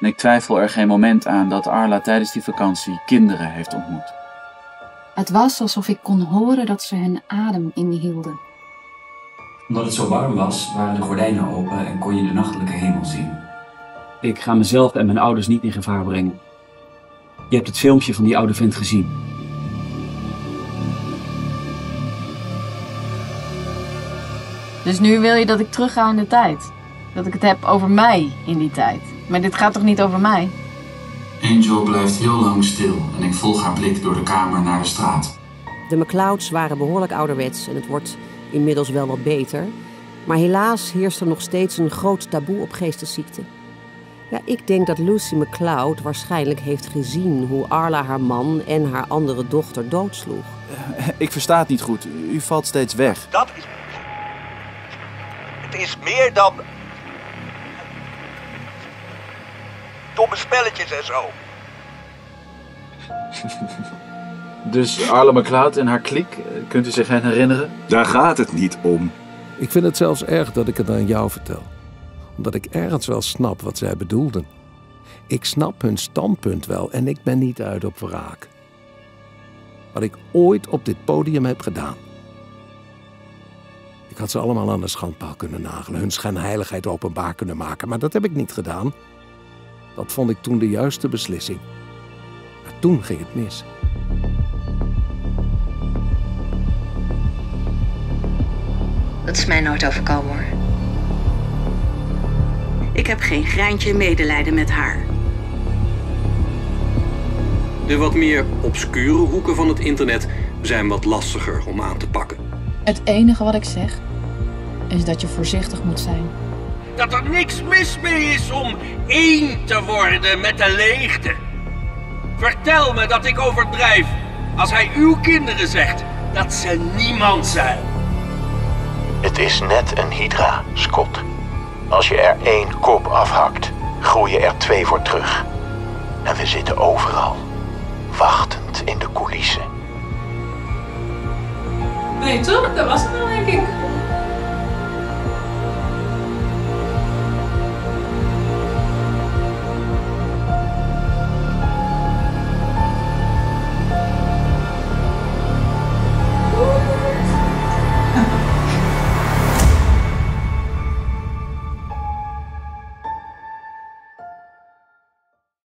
En ik twijfel er geen moment aan dat Arla tijdens die vakantie kinderen heeft ontmoet. Het was alsof ik kon horen dat ze hun adem inhielden. Omdat het zo warm was, waren de gordijnen open en kon je de nachtelijke hemel zien. Ik ga mezelf en mijn ouders niet in gevaar brengen. Je hebt het filmpje van die oude vent gezien. Dus nu wil je dat ik terugga in de tijd? Dat ik het heb over mij in die tijd? Maar dit gaat toch niet over mij? Angel blijft heel lang stil en ik volg haar blik door de kamer naar de straat. De McClouds waren behoorlijk ouderwets en het wordt inmiddels wel wat beter. Maar helaas heerst er nog steeds een groot taboe op geestesziekte. Ja, ik denk dat Lucy McCloud waarschijnlijk heeft gezien hoe Arla haar man en haar andere dochter doodsloeg. Ik versta het niet goed. U valt steeds weg. Dat is... Het is meer dan... domme spelletjes en zo. Dus Arla McCloud en haar kliek, kunt u zich hen herinneren? Daar gaat het niet om. Ik vind het zelfs erg dat ik het aan jou vertel. Omdat ik ergens wel snap wat zij bedoelden. Ik snap hun standpunt wel en ik ben niet uit op wraak. Wat ik ooit op dit podium heb gedaan. Ik had ze allemaal aan de schandpaal kunnen nagelen, hun schijnheiligheid openbaar kunnen maken, maar dat heb ik niet gedaan. Dat vond ik toen de juiste beslissing. Maar toen ging het mis. Dat is mij nooit overkomen, hoor. Ik heb geen greintje medelijden met haar. De wat meer obscure hoeken van het internet zijn wat lastiger om aan te pakken. Het enige wat ik zeg, is dat je voorzichtig moet zijn. Dat er niks mis mee is om één te worden met de leegte. Vertel me dat ik overdrijf als hij uw kinderen zegt dat ze niemand zijn. Het is net een hydra, Scott. Als je er 1 kop afhakt, groeien er 2 voor terug. En we zitten overal, wachtend in de coulissen. Nee toch? Dat was het nou, denk ik.